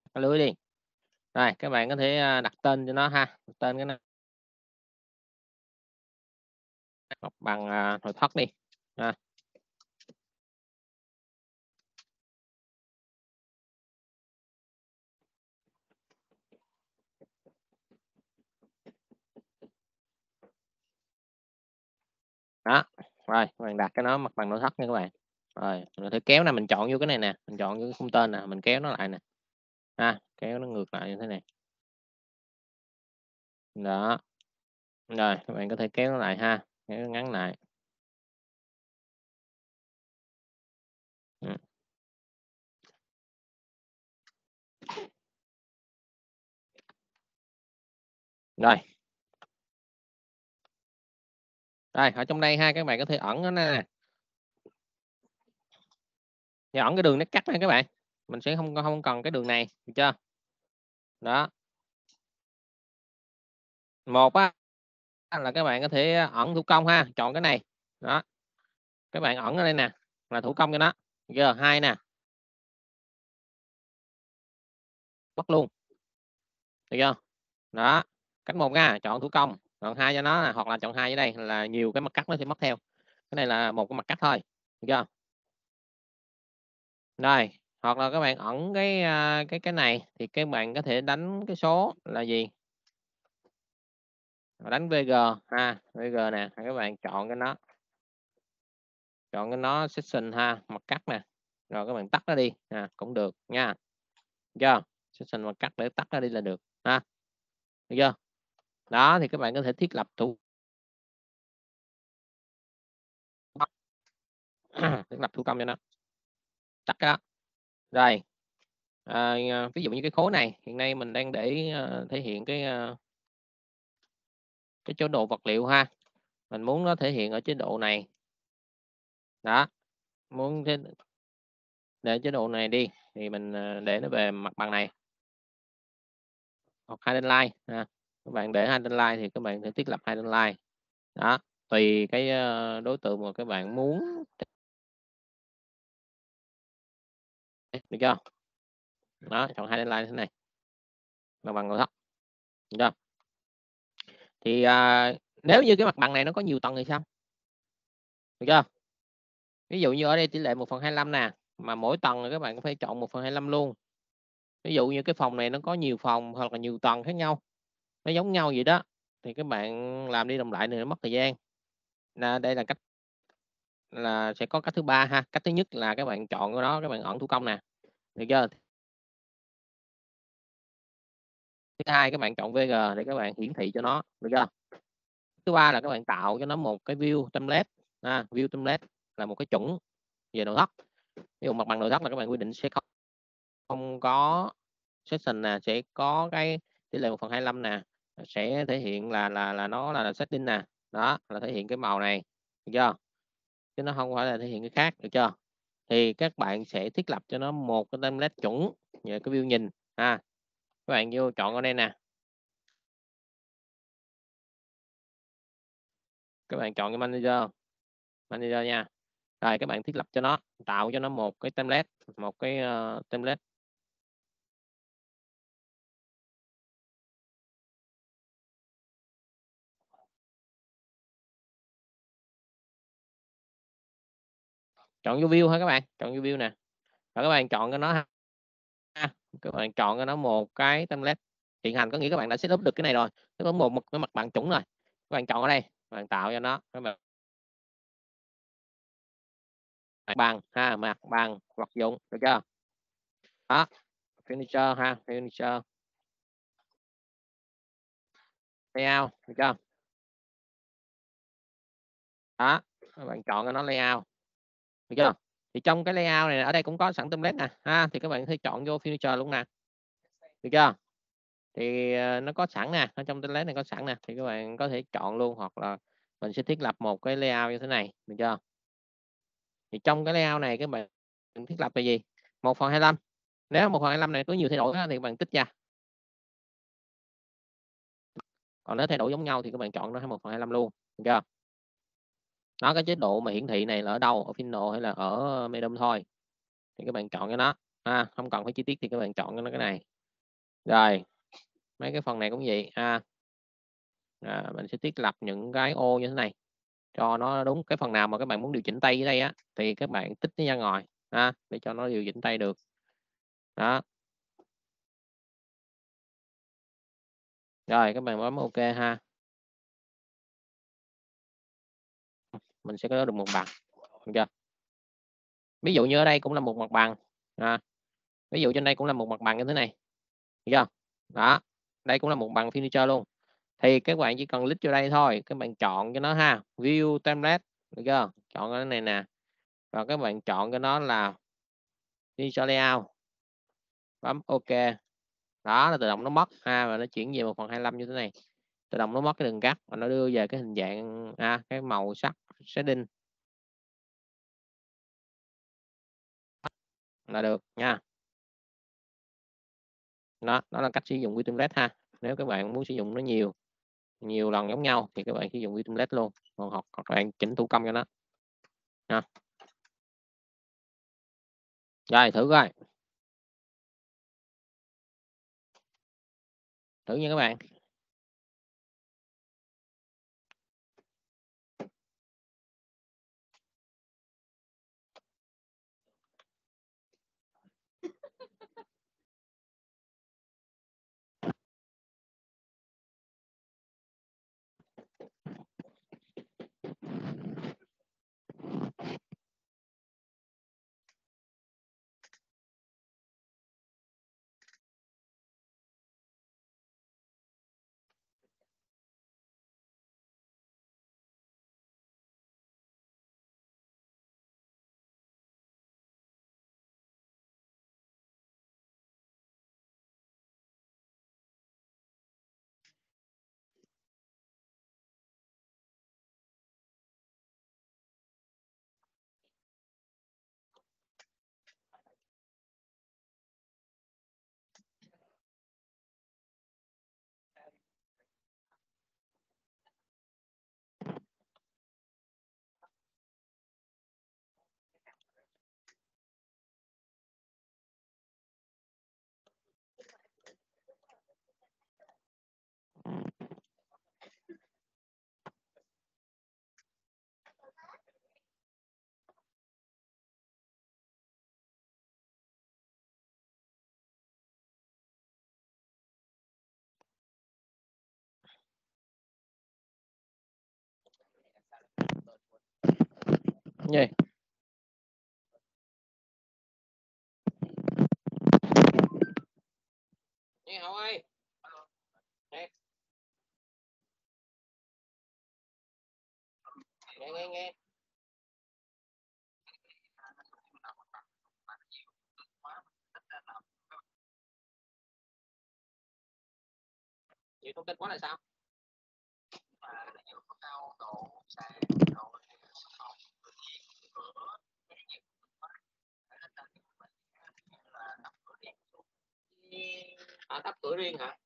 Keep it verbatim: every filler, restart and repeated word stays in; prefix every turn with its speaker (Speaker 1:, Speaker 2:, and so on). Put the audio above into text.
Speaker 1: cái lưới đi. Rồi, các bạn có thể, a, đặt tên cho nó ha, đặt tên cái này mặt bằng, à, nội thất đi, ha. Đó, rồi, các bạn đặt cái nó mặt bằng nội thất nha các bạn. Rồi, mình có thể kéo nè, mình chọn vô cái này nè, mình chọn vô cái khung tên nè, mình kéo nó lại nè, ha, kéo nó ngược lại như thế này. Đó. Rồi, các bạn có thể kéo nó lại ha, kéo nó ngắn lại. Ừm. Rồi. Rồi, ở trong đây ha, các bạn có thể ẩn nó nè. Thì ẩn cái đường nét cắt nha các bạn, mình sẽ hông hông cần cái đường này, được chưa? Đó. Một á, là các bạn có thể ẩn thủ công ha, chọn cái này, đó. Các bạn ẩn ở đây nè, là thủ công cho nó, được chưa? Hai nè. Mất luôn. Được chưa? Đó, cách một nha, chọn thủ công, chọn hai cho nó nè, hoặc là chọn hai ở đây là nhiều cái mặt cắt nó sẽ mất theo. Cái này là một cái mặt cắt thôi, được chưa? Rồi, hoặc là các bạn ẩn cái, a, cái cái này thì các bạn có thể đánh cái số là gì? Đánh vê giê ha, vê giê nè, rồi các bạn chọn cái nó. Chọn cái nó section ha, mặt cắt nè, rồi các bạn tắt nó đi, à, cũng được nha. Được chưa? Section mặt cắt để tắt nó đi là được, ha. Được chưa? Đó, thì các bạn có thể thiết lập thủ thiết lập thủ công cho nó. Tắt cái đó. Rồi, ờ, ờ, ví dụ như cái khối này, hiện nay mình đang để, ơ, thể hiện cái, ơ cái chế độ vật liệu ha, mình muốn nó thể hiện ở chế độ này. Đó, muốn thế để chế độ này đi, thì mình, ờ, để nó về mặt bằng này. Hoặc hidden line, à, các bạn để hidden line thì các bạn sẽ thiết lập hidden line. Đó, tùy cái, ơ, đối tượng mà các bạn muốn được chưa? Đó, chọn hidden line thế này. Mặt bằng nội thất, được chưa? Thì, à, nếu như cái mặt bằng này nó có nhiều tầng thì sao? Được chưa? Ví dụ như ở đây tỷ lệ một phần hai lăm nè, mà mỗi tầng là các bạn cũng phải chọn một phần hai lăm luôn. Ví dụ như cái phòng này nó có nhiều phòng hoặc là nhiều tầng khác nhau, nó giống nhau vậy đó, thì các bạn làm đi làm lại thì nó mất thời gian. Là đây là cách là sẽ có cách thứ ba ha. Cách thứ nhất là các bạn chọn cái đó, các bạn ẩn thủ công nè, được chưa? Thứ hai các bạn chọn vê giê để các bạn hiển thị cho nó, được chưa? Thứ ba là các bạn tạo cho nó một cái view template, ha, view template là một cái chuẩn về nội thất. Ví dụ mặt bằng nội thất là các bạn quy định sẽ không không có section nè, sẽ có cái tỷ lệ một phần hai lăm nè, sẽ thể hiện là là là nó là setting nè, đó, là thể hiện cái màu này, được chưa? Chứ nó hông phải là thể hiện cái khác, được chưa? Thì các bạn sẽ thiết lập cho nó một cái template chuẩn về cái view nhìn ha. Các bạn vô chọn ở đây nè. Các bạn chọn cái manager, manager nha. Rồi các bạn thiết lập cho nó, tạo cho nó một cái template, một cái, ơ, template. Chọn vô view thôi các bạn, chọn vô view nè. Rồi các bạn chọn cho nó ha, ha, các bạn chọn cho nó một cái template hiện hành, có nghĩa các bạn đã setup được cái này rồi, nó có một một cái mặt bằng chuẩn rồi. Các bạn chọn ở đây, các bạn tạo cho nó, các bạn mặt bằng ha, mặt bằng, vật dụng, được chưa? Đó, furniture ha, furniture. Layout, được chưa? Đó, các bạn chọn cho nó layout, được chưa? Thì trong cái layout này ở đây cũng có sẵn template nè, ha, thì các bạn có thể chọn vô furniture luôn nè. Được chưa? Thì, ờ, nó có sẵn nè, ở trong template này có sẵn nè, thì các bạn có thể chọn luôn hoặc là mình sẽ thiết lập một cái layout như thế này, được chưa? Thì trong cái layout này các bạn thiết lập là gì? một phần hai lăm, nếu một phần hai lăm này có nhiều thay đổi á thì các bạn tích ra. Còn nếu thay đổi giống nhau thì các bạn chọn nó một phần hai lăm luôn, được chưa? Đó, cái chế độ mà hiển thị này là ở đâu? Ở Final hay là ở Medium thôi, thì các bạn chọn cho nó, ha, hông cần phải chi tiết thì các bạn chọn cho nó cái này. Rồi, mấy cái phần này cũng vậy ha. À, mình sẽ thiết lập những cái ô như thế này cho nó đúng cái phần nào mà các bạn muốn điều chỉnh tay ở đây á, thì các bạn tích nó ra ngoài ha, để cho nó điều chỉnh tay được. Đó. Rồi, các bạn bấm OK ha. Mình sẽ có được một bằng, được chưa? Ví dụ như ở đây cũng là một mặt bằng, à, ví dụ trên đây cũng là một mặt bằng như thế này, được chưa? Đó, đây cũng là một bằng furniture luôn. Thì các bạn chỉ cần click vô đây thôi, các bạn chọn cho nó ha, View Template, được chưa? Chọn cái này nè, và các bạn chọn cho nó là Furniture Layout. Bấm OK. Đó, là tự động nó mất ha, và nó chuyển về một phần hai mươi lăm như thế này. Tự động nó mất cái đường cắt và nó đưa về cái hình dạng a, cái màu sắc shading. Là được nha. Đó, đó là cách sử dụng View Template ha. Nếu các bạn muốn sử dụng nó nhiều, nhiều lần giống nhau thì các bạn sử dụng View Template luôn, còn hoặc các bạn chỉnh thủ công cho nó. Ha. Rồi, thử coi. Thử nha các bạn. Gì? Nghe Hậu ơi. Nghe. Nghe nghe nghe. Nhiều thông tin quá là sao? À, đắp cửa riêng hả?